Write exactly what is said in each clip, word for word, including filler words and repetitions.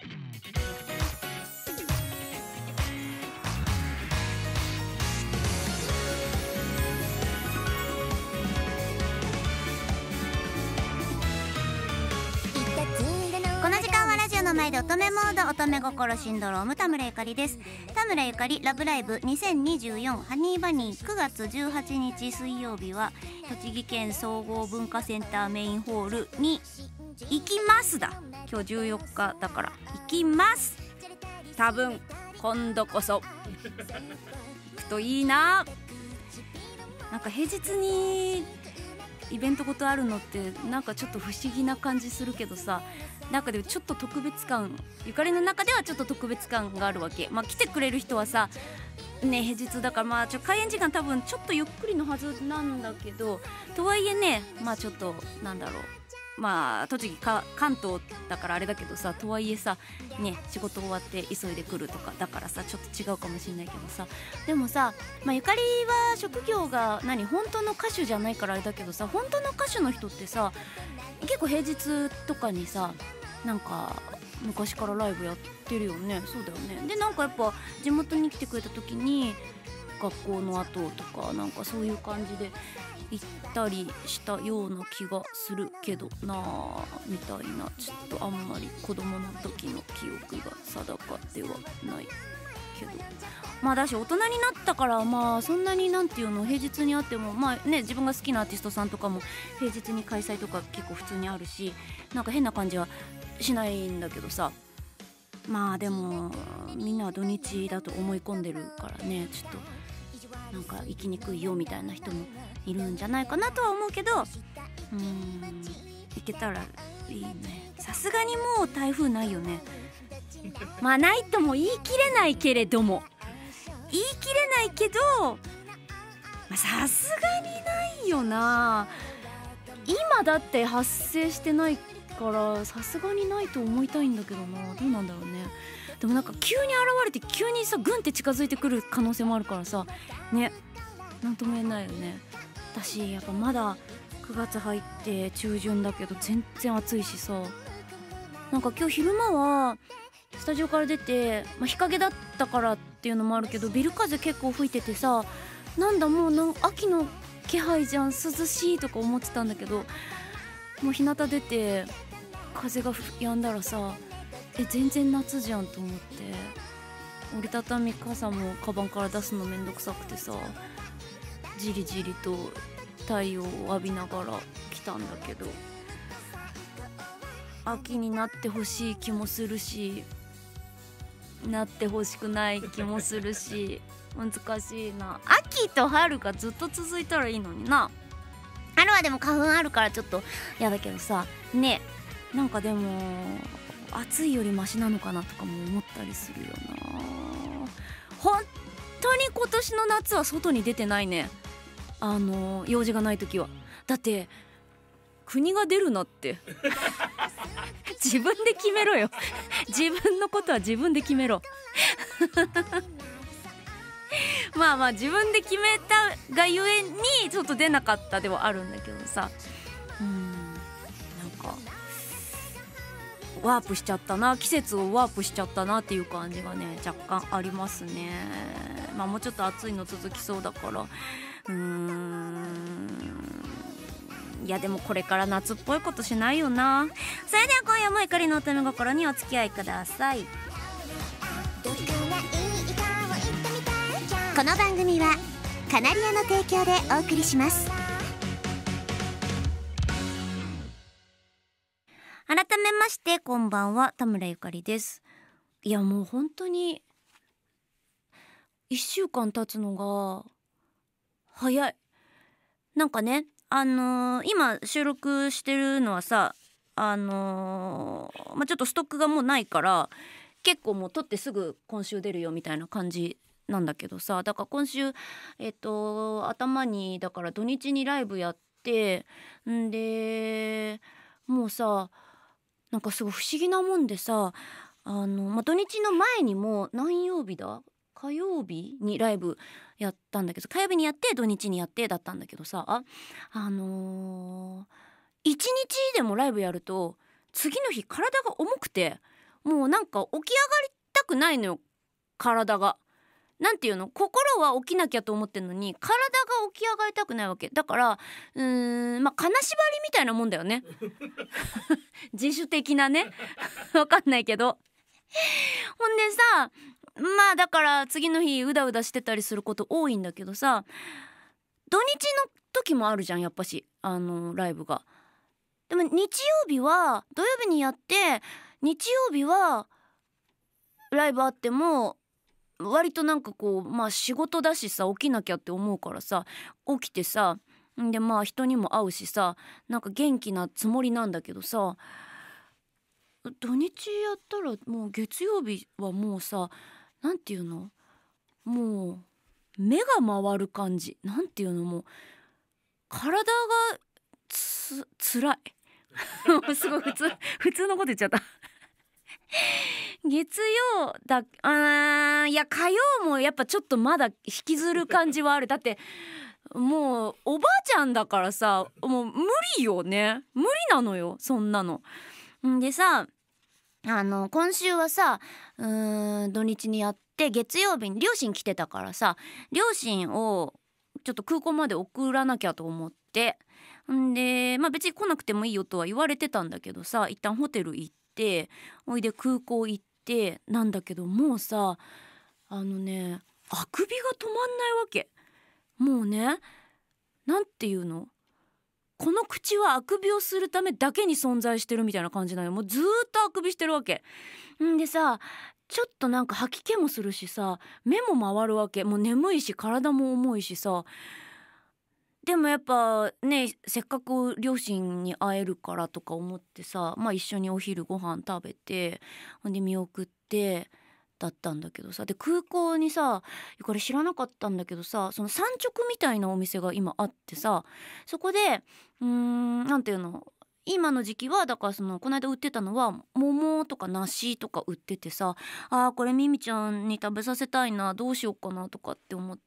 この時間はラジオの前で乙女モード、乙女心シンドローム、田村ゆかりです。田村ゆかりラブライブにせんにじゅうよんハニーバニーくがつじゅうはちにち水曜日は栃木県総合文化センターメインホールに行きますだ。今日じゅうよっかだから行きます。多分今度こそ行くといいな。なんか平日にイベントごとあるのってなんかちょっと不思議な感じするけどさ、なんかでもちょっと特別感、ゆかりの中ではちょっと特別感があるわけ。まあ来てくれる人はさね、平日だからまあちょ開演時間多分ちょっとゆっくりのはずなんだけど、とはいえね、まあちょっとなんだろう、まあ栃木か関東だからあれだけどさ、とはいえさね、仕事終わって急いで来るとかだからさ、ちょっと違うかもしれないけどさ、でもさ、まあ、ゆかりは職業が何本当の歌手じゃないからあれだけどさ、本当の歌手の人ってさ結構平日とかにさなんか昔からライブやってるよね。そうだよね。でなんかやっぱ地元に来てくれた時に学校の後とかなんかそういう感じで行ったりしたような気がするけどなみたいな、ちょっとあんまり子供の時の記憶が定かではないけど、まあだし大人になったからまあそんなになんていうの、平日にあってもまあね、自分が好きなアーティストさんとかも平日に開催とか結構普通にあるし、なんか変な感じはしないんだけどさ、まあでもみんなは土日だと思い込んでるからね、ちょっとなんか行きにくいよみたいな人もいるんじゃないかなとは思うけど、うーん行けたらいいね。さすがにもう台風ないよね。まあないとも言い切れないけれども言い切れないけどさすがにないよな。今だって発生してないからさすがにないと思いたいんだけどな。どうなんだろうね。でもなんか急に現れて急にさグンって近づいてくる可能性もあるからさね、なんとも言えないよね。私やっぱまだくがつ入って中旬だけど全然暑いしさ、なんか今日昼間はスタジオから出て、まあ、日陰だったからっていうのもあるけどビル風結構吹いててさ、なんだもうなん秋の気配じゃん、涼しいとか思ってたんだけど、もう日向出て風が止んだらさ、え全然夏じゃんと思って、折りたたみ傘もカバンから出すのめんどくさくてさ、じりじりと太陽を浴びながら来たんだけど、秋になってほしい気もするしなってほしくない気もするし難しいな。秋と春がずっと続いたらいいのにな。春はでも花粉あるからちょっとやだけどさね、なんかでも暑いよりマシなのかなとかも思ったりするよな。本当に今年の夏は外に出てないね。あの用事がない時は。だって国が出るなって自分で決めろよ自分のことは自分で決めろまあまあ自分で決めたがゆえにちょっと出なかったではあるんだけどさ、うーんなんかワープしちゃったな、季節をワープしちゃったなっていう感じがね若干ありますね。まあもうちょっと暑いの続きそうだからうーん、いやでもこれから夏っぽいことしないよな。それでは今夜もゆかりの乙女心にお付き合いください。この番組はカナリアの提供でお送りします。改めましてこんばんは、田村ゆかりです。いやもう本当にいっしゅうかん経つのが早い。なんかね、あのー、今収録してるのはさ、あのー、まあ、ちょっとストックがもうないから結構もう撮ってすぐ今週出るよみたいな感じなんだけどさ、だから今週えっと頭にだから土日にライブやってんで、もうさなんかすごい不思議なもんでさ、あの、まあ、土日の前にも何曜日だ火曜日にライブやったんだけど、火曜日にやって土日にやってだったんだけどさ、あ、あのー、いちにちでもライブやると次の日体が重くてもうなんか起き上がりたくないのよ、体が。なんていうの、心は起きなきゃと思ってんのに体が起き上がりたくないわけだから、うーんまあ金縛りみたいなもんだよね自主的なねわかんないけど。ほんでさ、まあだから次の日うだうだしてたりすること多いんだけどさ、土日の時もあるじゃん、やっぱしあのライブが。でも日曜日は土曜日にやって、日曜日はライブあっても割となんかこうまあ仕事だしさ、起きなきゃって思うからさ、起きてさ、んでまあ人にも会うしさ、なんか元気なつもりなんだけどさ、土日やったらもう月曜日はもうさ、なんていうの、もう目が回る感じ、なんていうの、もう体がつつらいすごい普通普通のこと言っちゃった月曜だ、あーいや火曜もやっぱちょっとまだ引きずる感じはある。だってもうおばあちゃんだからさ、もう無理よね、無理なのよそんなの。んでさ、あの今週はさ、うーん土日にやって月曜日に両親来てたからさ、両親をちょっと空港まで送らなきゃと思って、んでまあ別に来なくてもいいよとは言われてたんだけどさ、一旦ホテル行って、おいで空港行ってなんだけど、もうさあのねあくびが止まんないわけ。もうね、なんていうの、この口はあくびをするためだけに存在してるみたいな感じなのよ。もうずーっとあくびしてるわけ。んでさ、ちょっとなんか吐き気もするしさ、目も回るわけ。もう眠いし体も重いしさ。でもやっぱね、せっかく両親に会えるからとか思ってさ、まあ一緒にお昼ご飯食べて、ほんで見送ってだったんだけどさ、で空港にさ、これ知らなかったんだけどさ、その産直みたいなお店が今あってさ、そこでうーんなんていうの、今の時期はだから、そのこの間売ってたのは桃とか梨とか売っててさ、あーこれミミちゃんに食べさせたいな、どうしようかなとかって思って、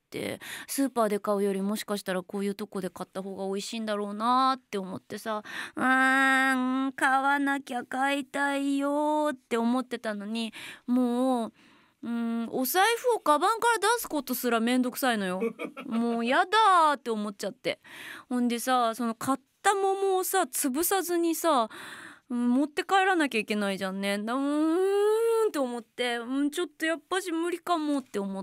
スーパーで買うよりもしかしたらこういうとこで買った方が美味しいんだろうなって思ってさ、うーん買わなきゃ、買いたいよって思ってたのに、もううんお財布をカバンから出すことすらめんどくさいのよもうやだーって思っちゃって。ほんでさ、その買った桃をさ潰さずにさ、うん、持って帰らなきゃいけないじゃんね。だうーんって思って、うん、ちょっとやっぱし無理かもって思って、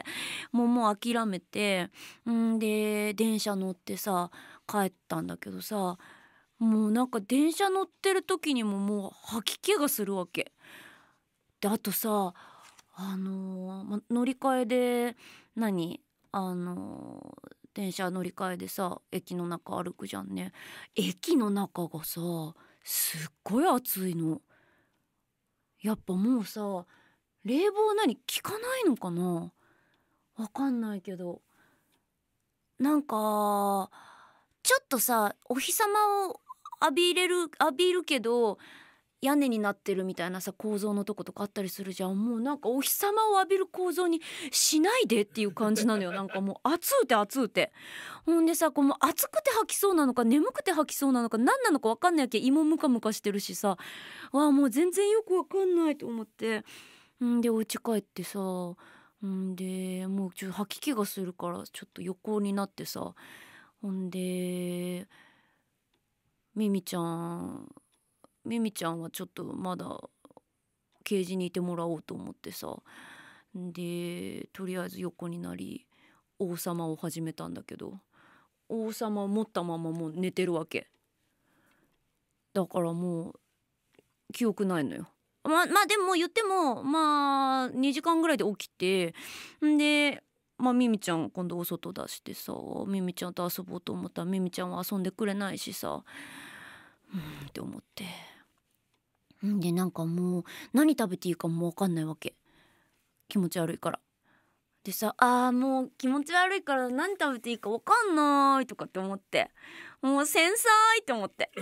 もうもう諦めて、んで電車乗ってさ帰ったんだけどさ、もうなんか電車乗ってる時にももう吐き気がするわけで、あとさ、あのーま、乗り換えで何あのー電車乗り換えでさ駅の中歩くじゃんね。駅の中がさすっごい暑いの。やっぱもうさ冷房何効かないのかな、わかんないけど、なんかちょっとさお日様を浴びれる浴びるけど屋根になってるみたいなさ構造のとことかあったりするじゃん。もうなんかお日様を浴びる構造にしないでっていう感じなのよなんかもう暑うて暑うて。ほんでさ、こうもう暑くて吐きそうなのか眠くて吐きそうなのか何なのか分かんないわけ。胃もムカムカしてるしさ、わあもう全然よく分かんないと思って、んでお家帰ってさ、んでもうちょっと吐き気がするからちょっと横になってさ、ほんでミミちゃんミミちゃんはちょっとまだケージにいてもらおうと思ってさ、でとりあえず横になり王様を始めたんだけど、王様を持ったままもう寝てるわけだからもう記憶ないのよ。ままあでも言ってもまあにじかんぐらいで起きて、んでまあミミちゃん今度お外出してさ、ミミちゃんと遊ぼうと思ったらミミちゃんは遊んでくれないしさ、うんって思って、んでなんかもう何食べていいかも分かんないわけ、気持ち悪いから。でさ、あーもう気持ち悪いから何食べていいか分かんないとかって思って、もう繊細って思って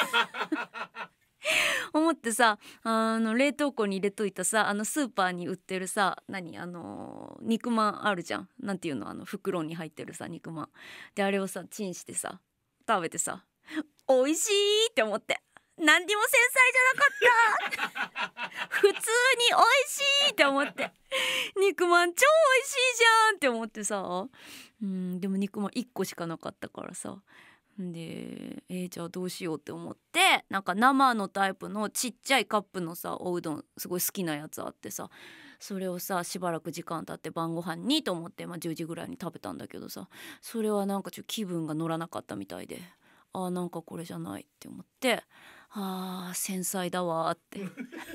思ってさ、あの冷凍庫に入れといたさ、あのスーパーに売ってるさ、何あのー肉まんあるじゃん、なんていうの、あの袋に入ってるさ肉まんで、あれをさチンしてさ食べてさ、美味しいって思って、何にも繊細じゃなかった普通って思って肉まん超美味しいじゃんって思ってさ、うん、でも肉まんいっこしかなかったからさ、でえー、じゃあどうしようって思って、なんか生のタイプのちっちゃいカップのさおうどんすごい好きなやつあってさ、それをさしばらく時間経って晩ご飯にと思って、まあ、じゅうじぐらいに食べたんだけどさ、それはなんかちょっと気分が乗らなかったみたいで、あーなんかこれじゃないって思って、あー繊細だわーって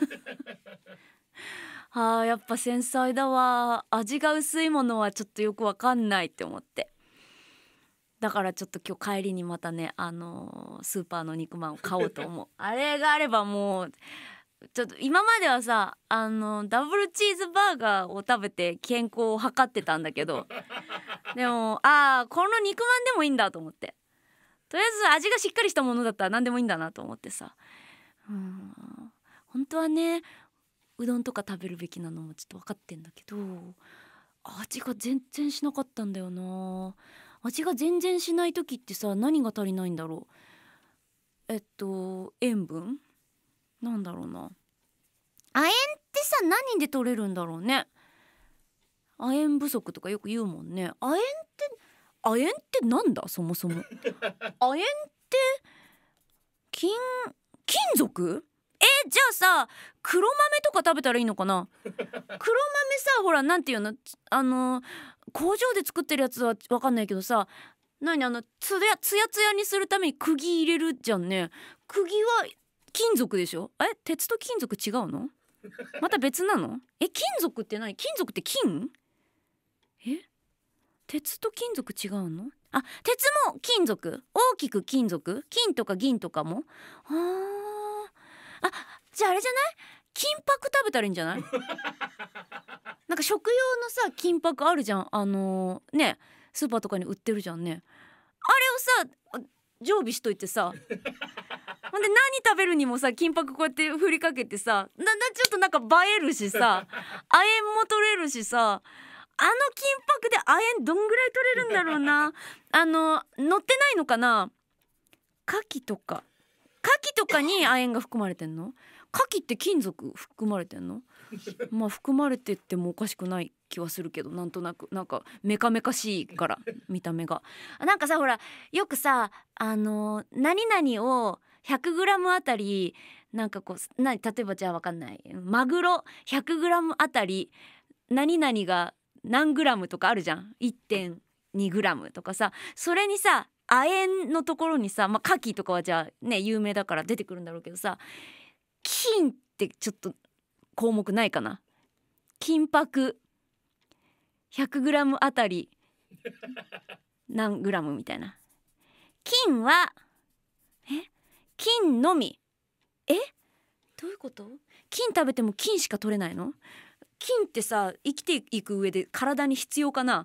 あーやっぱ繊細だわー、味が薄いものはちょっとよくわかんないって思って、だからちょっと今日帰りにまたね、あのースーパーの肉まんを買おうと思うあれがあればもうちょっと今まではさ、あのダブルチーズバーガーを食べて健康を測ってたんだけどでもあーこの肉まんでもいいんだと思って、とりあえず味がしっかりしたものだったら何でもいいんだなと思ってさ、うん、本当はねうどんとか食べるべきなのもちょっと分かってんだけど、味が全然しなかったんだよな。味が全然しない時ってさ、何が足りないんだろう。えっと塩分なんだろうな。亜鉛ってさ何で取れるんだろうね。亜鉛不足とかよく言うもんね。亜鉛って亜鉛ってなんだそもそも亜鉛って金金属？えじゃあさ黒豆とか食べたらいいのかな黒豆さほらなんていうの、あの工場で作ってるやつは分かんないけどさ、何あのつやつやつやにするために釘入れるじゃんね。釘は金属でしょ。え鉄と金属違うの？また別なの？え金属って何？金属って金？え鉄と金属違うの？あ鉄も金属、大きく金属、金とか銀とかも。あーあじゃああれじゃない？金箔食べたらいいんじゃない？なんか食用のさ金箔あるじゃん、あのー、ねスーパーとかに売ってるじゃんね。あれをさ常備しといてさほんで何食べるにもさ金箔こうやって振りかけてさ、ななちょっとなんか映えるしさ亜鉛も取れるしさ、あの金箔で亜鉛どんぐらい取れるんだろうなあの乗ってないのかな。牡蠣とか牡蠣とかに亜鉛が含まれてんの？牡蠣って金属含まれてんの？まあ含まれてってもおかしくない気はするけど、なんとなくなんかメカメカしいから見た目がなんかさほらよくさあの何々を ひゃくグラム あたりなんかこうな例えばじゃあわかんないマグロ ひゃくグラム あたり何々が何グラムとかあるじゃん。 いってんにグラム とかさ、それにさ亜鉛のところにさ、まあ、牡蠣とかはじゃあね有名だから出てくるんだろうけどさ、金ってちょっと項目ないかな。金箔 ひゃくグラム あたり何グラムみたいな。金はえ金のみ、えどういうこと？金食べても金しか取れないの？金ってさ生きていく上で体に必要かな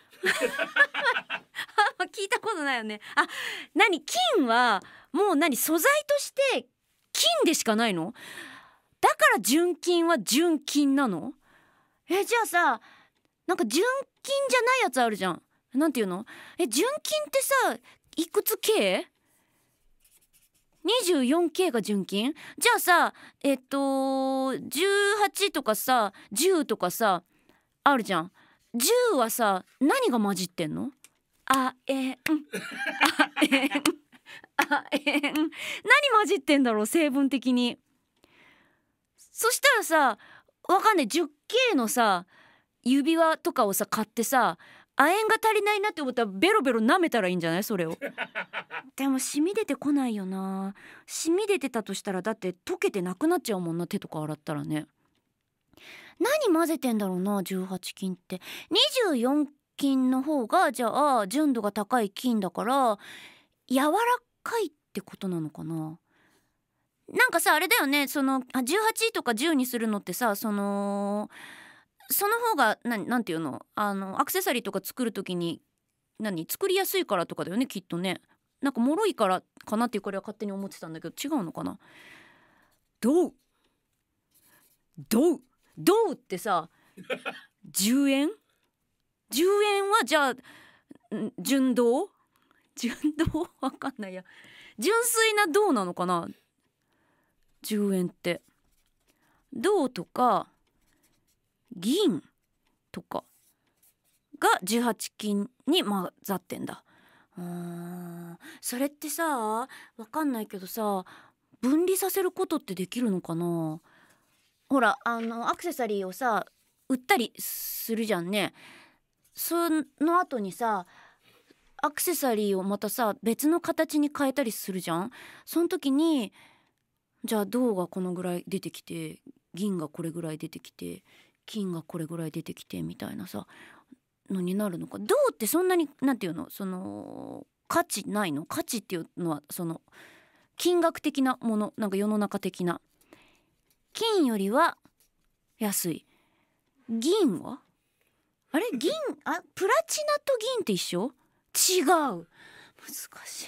聞いたことないよね。あ、何金はもう何素材として金でしかないの？だから純金は純金なの？えじゃあさなんか純金じゃないやつあるじゃん。なんていうの？え純金ってさいくつ K？ にじゅうよんケー が純金？じゃあさえっとじゅうはちとかさじゅうとかさあるじゃん。じゅうはさ何が混じってんの？あえんあえんあえん何混じってんだろう成分的に。そしたらさわかんない じゅっケー のさ指輪とかをさ買ってさ亜鉛が足りないなって思ったらベロベロ舐めたらいいんじゃないそれをでも染み出てこないよな。染み出てたとしたらだって溶けてなくなっちゃうもんな、手とか洗ったらね。何混ぜてんだろうなじゅうはち金って。にじゅうよん金の方がじゃあ純度が高い金だから柔らかいってことなのかな。なんかさあれだよね、そのじゅうはちとかじゅうにするのってさそのその方がななんていうのあのアクセサリーとか作るときに何作りやすいからとかだよねきっとね。なんか脆いからかなっていうこれは勝手に思ってたんだけど違うのかな。どうどうどうってさじゅうえんじゅうえんはじゃあ純銅純銅わかんないや純粋な銅なのかな。じゅうえんって銅とか銀とかがじゅうはち金に混ざってんだ。うーんそれってさ、わかんないけどさ、分離させることってできるのかな。ほらあのアクセサリーをさ売ったりするじゃんね。その後にさアクセサリーをまたさ別の形に変えたりするじゃん。その時にじゃあ銅がこのぐらい出てきて、銀がこれぐらい出てきて、金がこれぐらい出てきてみたいなさのになるのか。銅ってそんなになんていうの、その価値ないの。価値っていうのはその金額的なもの、なんか世の中的な。金よりは安い。銀はあれ銀あプラチナと銀って一緒？違う。難しい。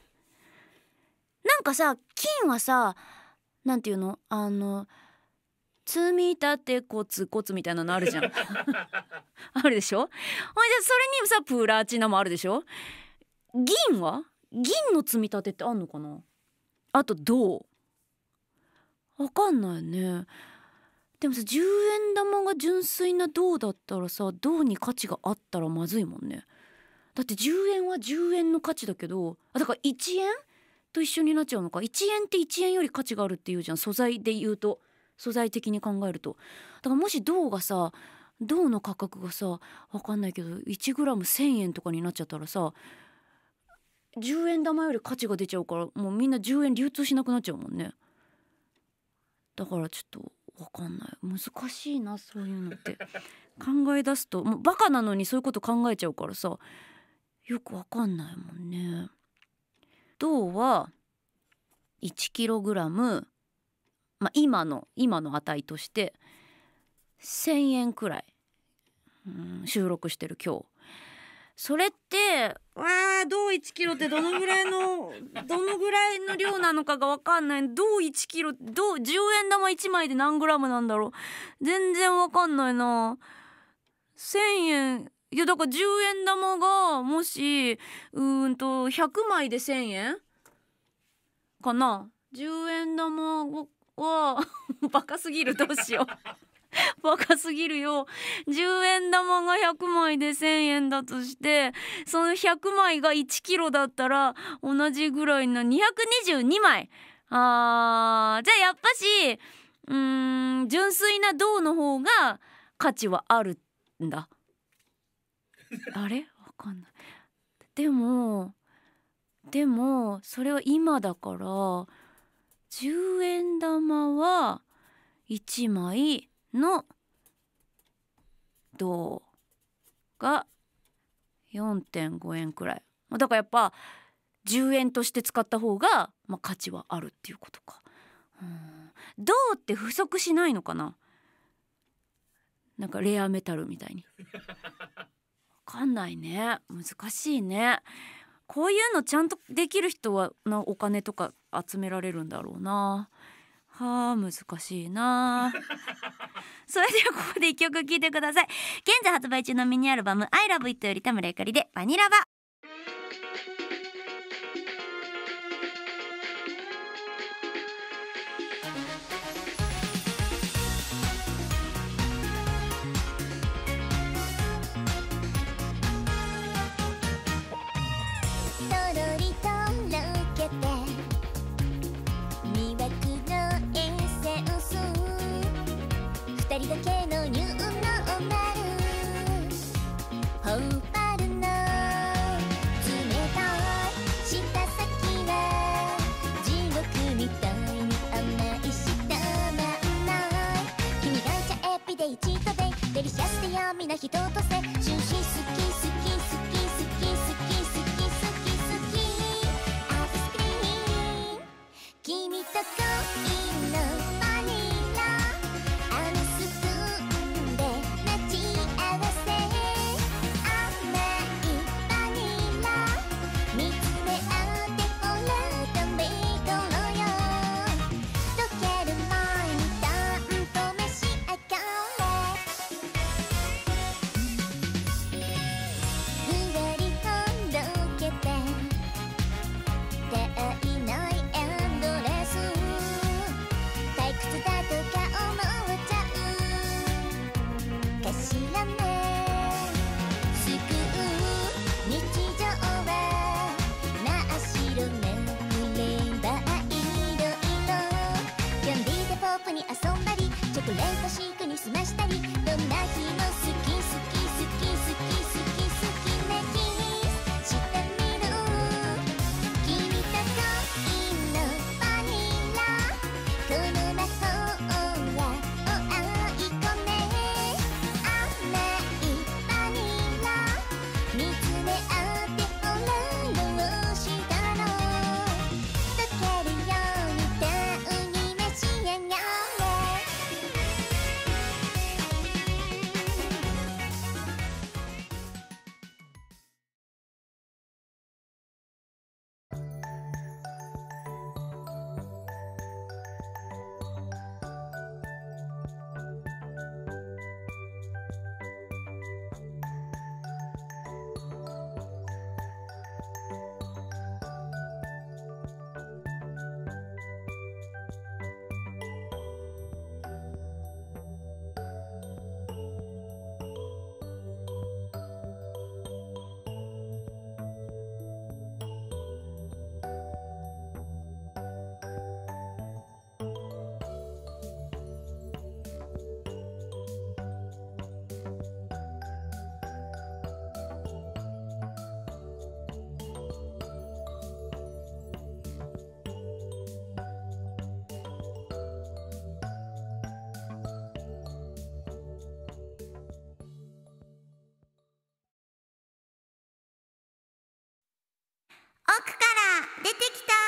なんかさ金はさなんていうの、あの積み立てコツコツみたいなのあるじゃんあるでしょ。ほいでそれにさプラチナもあるでしょ。銀は銀の積み立てってあんのかな。あと銅わかんないね。でもさじゅうえん玉が純粋な銅だったらさ、銅に価値があったらまずいもんね。だってじゅうえんはじゅうえんの価値だけど、あだからいちえんと一緒になっちゃうのか。いちえんっていちえんより価値があるっていうじゃん、素材で言うと。素材的に考えると。だからもし銅がさ銅の価格がさわかんないけどいちグラムせんえんとかになっちゃったらさ、じゅうえん玉より価値が出ちゃうから、もうみんなじゅうえん流通しなくなっちゃうもんね。だからちょっとわかんない、難しいなそういうのって考え出すともうバカなのにそういうこと考えちゃうからさ、よくわかんないもんね。銅はいちキログラム、まあ、今の今の値としてせんえんくらい、うん、収録してる今日。それってわあ銅いちキロってどのぐらいのどのぐらいの量なのかがわかんない。銅いちキロ、銅じゅうえん玉いちまいで何グラムなんだろう、全然わかんないな。せんえん、いやだからじゅうえん玉がもしうーんとひゃくまいでせんえんかな。じゅうえん玉はバカすぎる、どうしようバカすぎるよ。じゅうえん玉がひゃくまいでせんえんだとして、そのひゃくまいがいちキロだったら同じぐらいのにひゃくにじゅうにまい。あーじゃあやっぱしうーん純粋な銅の方が価値はあるんだあれわかんない。でもでもそれは今だからじゅうえん玉はいちまいの銅が よんてんごえんくらいだからやっぱじゅうえんとして使った方が、まあ、価値はあるっていうことか。うん銅って不足しないのかな、なんかレアメタルみたいに。わかんないね、難しいね。こういうのちゃんとできる人はなお金とか集められるんだろうな。はあ難しいなそれではここで一曲聴いてください。現在発売中のミニアルバム I love it より田村ゆかりでバニラバ。 二人だけのニューノーマルホーパルの冷たい舌先は地獄みたいに甘い舌まんない君がいちゃエピで一度でデリシャスで闇な人とせ終始好き好き好き好き好き好き好き好き好きアイスクリーム君と恋の遊んだりチョコレートシークに済ましたりどんな日も好き好き好き好き好き好き好きなキスしてみる君と恋のバニラこの魔法はを愛い込め甘いバニラ見つめ合ってほらどうしたの溶けるようにダウに召し上がれ奥から出てきた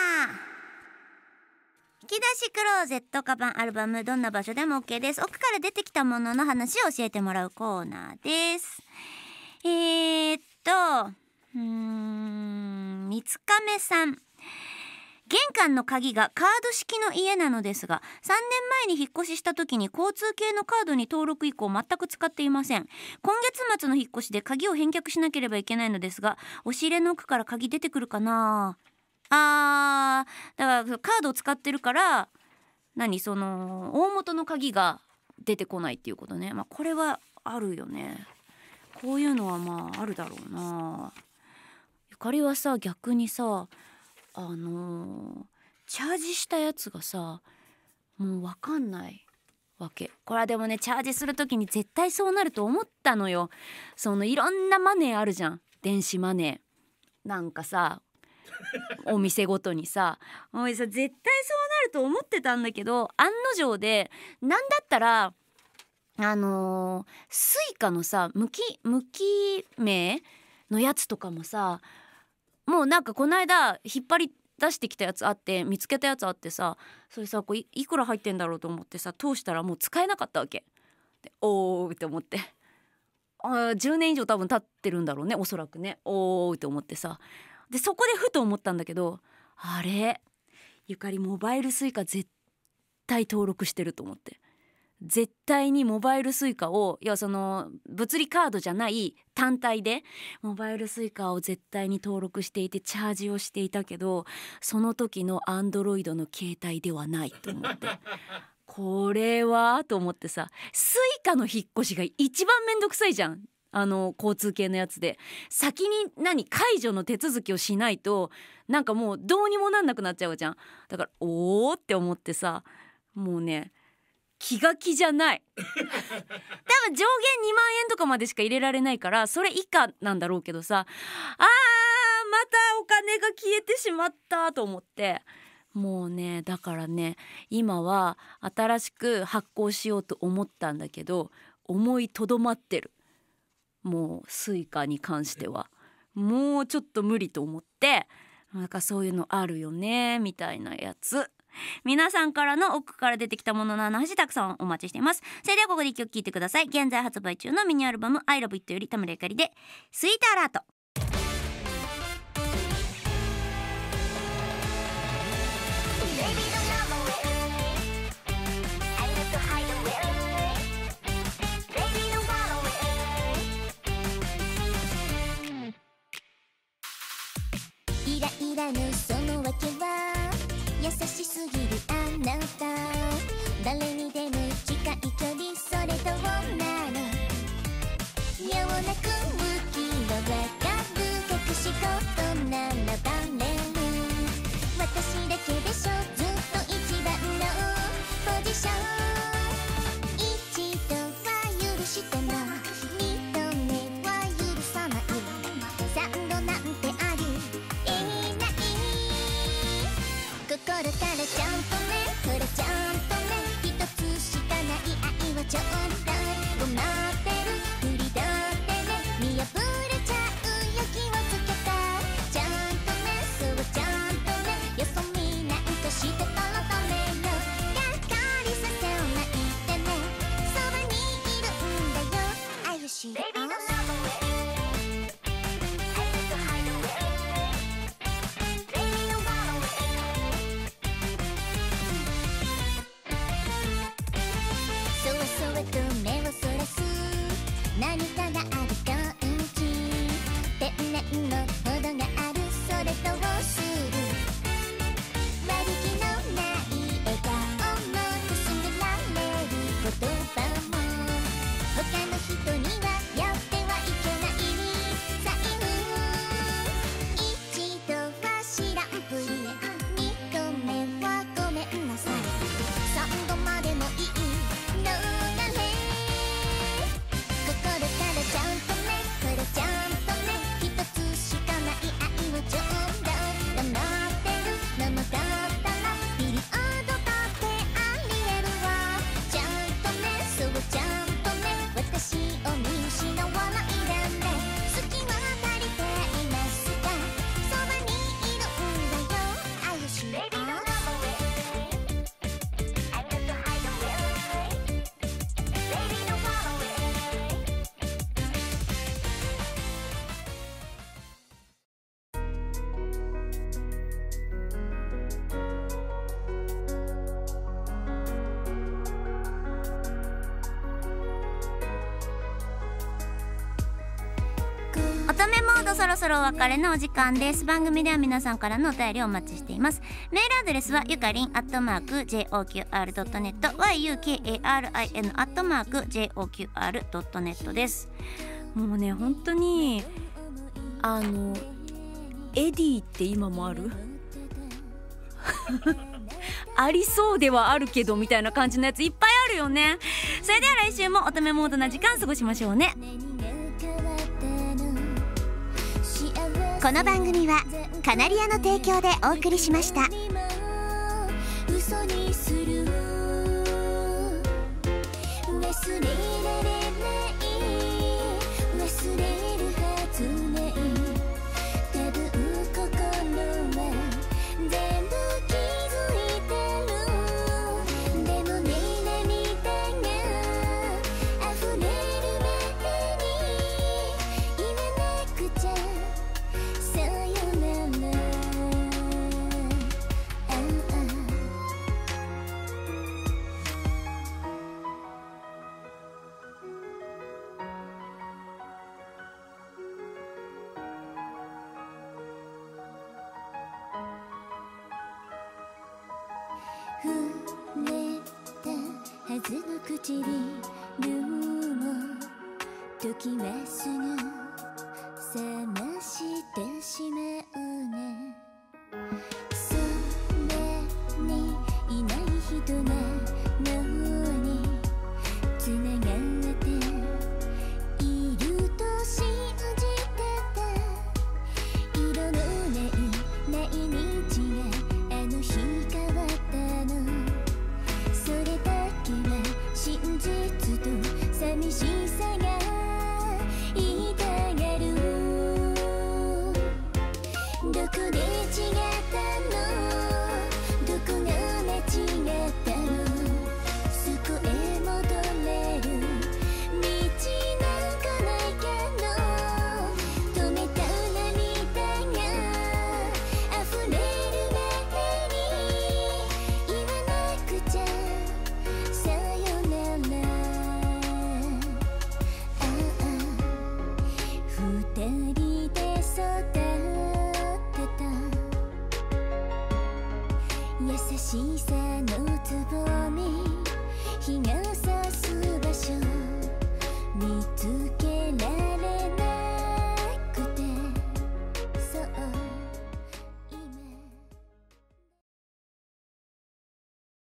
引き出しクローゼットカバンアルバムどんな場所でも OK です。奥から出てきたものの話を教えてもらうコーナーです。えーっとうーん三つ亀さん、玄関の鍵がカード式の家なのですがさんねんまえに引っ越しした時に交通系のカードに登録以降全く使っていません。今月末の引っ越しで鍵を返却しなければいけないのですが押し入れの奥から鍵出てくるかなあーだからカードを使ってるから何その大元の鍵が出てこないっていうことね。まあこれはあるよね。こういうのはまああるだろうな。ゆかりはさ逆にさあのー、チャージしたやつがさもう分かんないわけ。これはでもねチャージする時に絶対そうなると思ったのよ。そのいろんなマネーあるじゃん、電子マネーなんかさお店ごとにさもうさ絶対そうなると思ってたんだけど案の定でなんだったらあのー、スイカのさ無記無記名のやつとかもさもうなんかこの間引っ張り出してきたやつあって見つけたやつあってさそれさこう い, いくら入ってんだろうと思ってさ通したらもう使えなかったわけでおーって思ってあじゅうねん以上多分経ってるんだろうねおそらくねおーって思ってさでそこでふと思ったんだけどあれゆかりモバイルスイカ絶対登録してると思って絶対にモバイルスイカをいやその物理カードじゃない単体でモバイルスイカを絶対に登録していてチャージをしていたけどその時のアンドロイドの携帯ではないと思ってこれはと思ってさスイカの引っ越しが一番めんどくさいじゃんあの交通系のやつで先に何解除の手続きをしないとなんかもうどうにもなんなくなっちゃうじゃん。だからおーって思ってさもうね気が気じゃない多分上限にまんえんとかまでしか入れられないからそれ以下なんだろうけどさあーまたお金が消えてしまったと思ってもうねだからね今は新しく発行しようと思ったんだけど思いとどまってる。もうスイカに関してはもうちょっと無理と思ってなんかそういうのあるよねみたいなやつ皆さんからの奥から出てきたものの話たくさんお待ちしています。それではここで一曲聴いてください。現在発売中のミニアルバム I Love It より田村ゆかりでスイートアラート。 イライラのその訳は優しすぎるあなた誰にでも近い距離それどうなのような空気はわかる隠し事ならバレる私だけでしょずっと一番のポジションそれと目をそらす何かがある感じ天然のほどがあるそれとをする悪気のない笑顔もくすぐられる言葉も他の人にはやってはいけない財布一度は知らんぷり二度目はごめんなさい三度までもいいのがね心からちゃんとねこれちゃんとね一つしかない愛をちょうだい黙ってるのもだったらピリオドだってありえるわちゃんとねそうちゃんとね私を見失わないでね好きは足りていますかそばにいるんだよ Are you sure? Baby don't run away I'm not to hide away Baby don't run away 乙女モードそろそろお別れのお時間です。番組では皆さんからのお便りをお待ちしています。メールアドレスはゆかりんアットマーク ジェイオーキューアールドットネット ユーケーエーアールアイエヌ アットマーク ジェイオーキューアールドットネット です。もうね本当にあのエディって今もあるありそうではあるけどみたいな感じのやついっぱいあるよね。それでは来週も乙女モードな時間過ごしましょうね。 この番組はカナリアの提供でお送りしました。嘘にする忘れられない忘れるはずない多分心は全部気づいてるでもね涙が溢れる前に言わなくちゃさよならああ触れたはずの唇も時はすぐ冷ましてしまう